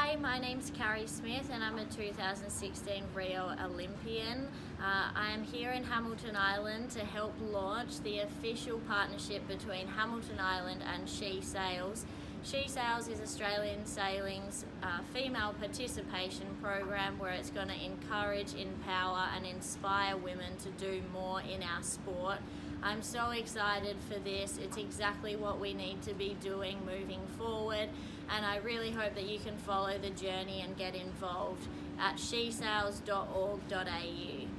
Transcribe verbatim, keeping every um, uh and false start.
Hi, my name's Carrie Smith and I'm a two thousand sixteen Rio Olympian. Uh, I am here in Hamilton Island to help launch the official partnership between Hamilton Island and SheSails. SheSails is Australian Sailing's uh, female participation program where it's going to encourage, empower and inspire women to do more in our sport. I'm so excited for this. It's exactly what we need to be doing moving forward, and I really hope that you can follow the journey and get involved at she sails dot org dot A U.